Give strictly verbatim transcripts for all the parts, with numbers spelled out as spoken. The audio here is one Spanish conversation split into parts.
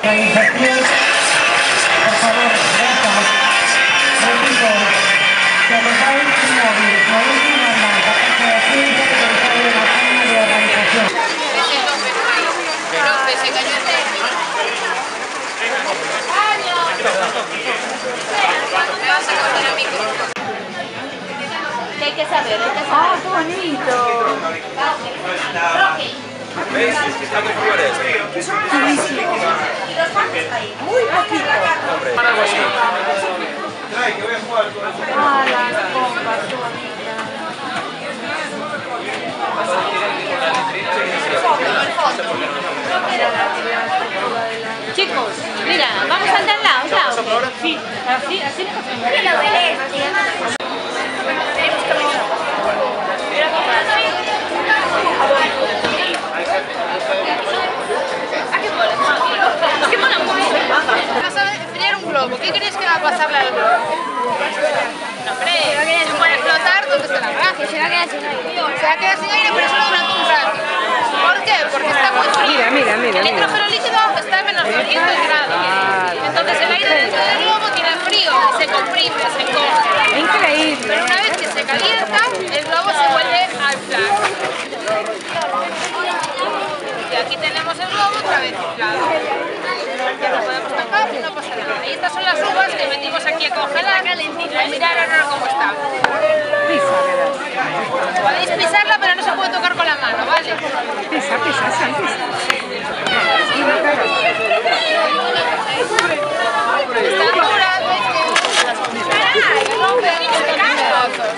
Organización, por favor, gracias. Repito, que dejáis un móvil, movéis una blanca, porque así se utiliza de la forma de organización. López se cayó el me vas a cortar el micro. ¿Qué hay que saber? Hay que saber. ¡Ah, qué bonito! ¿Veis? Es que está muy frío esto. Muy poquito. Algo así. Ah, las pompas, qué bonitas. Chicos, mira, vamos al de al lado, al lado. Sí, así, así nos hacemos. Que lo veréis, es que mola mucho. Vas a enfriar un globo. ¿Qué crees que va a pasarle al globo? No, hombre, se puede explotar, ¿dónde está la gracia? Se va a quedar sin aire. Se va a quedar sin aire, pero solo durante un rato. ¿Por qué? Porque está muy frío. Mira, mira, mira. El hidrógeno líquido está a menos doscientos grados. Entonces el aire dentro del globo tiene frío y se comprime, se congela. Increíble. Pero una vez que se calienta, el globo se vuelve a inflar. Y aquí tenemos el globo otra vez inflado. Ya lo podemos tocar y no pasa nada. Y estas son las uvas que metimos aquí a congelar. Y mirar ahora cómo está. Podéis pisarla, pero no se puede tocar con la mano, ¿vale? Pisa, pisa, sí, pisa. Están duras, ¿veis que se rompen y se quedan pedazos?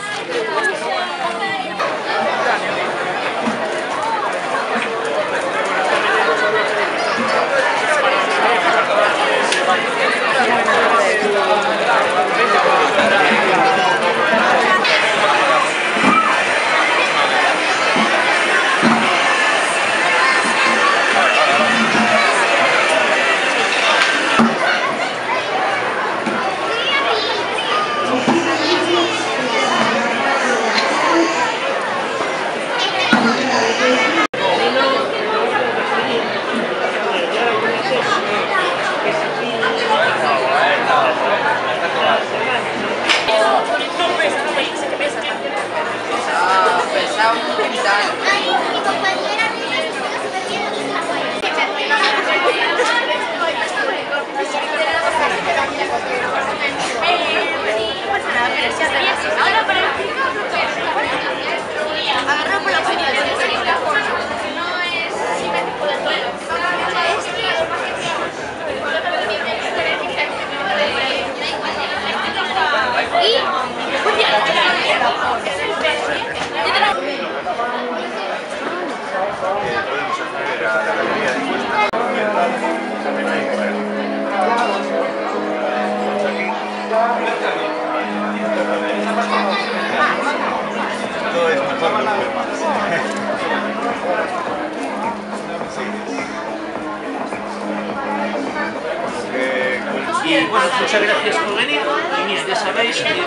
Y bueno, muchas gracias por venir. Y mira, ya sabéis que,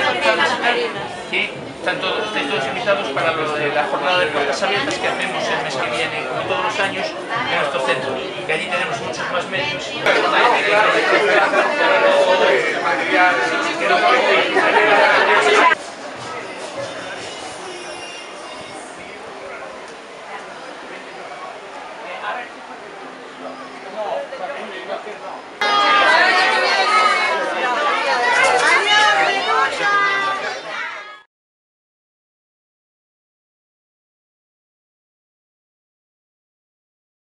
que están todos, estáis todos invitados para lo de la jornada de puertas abiertas que hacemos el mes que viene, como todos los años, en nuestro centro. Que allí tenemos muchos más medios. A ver,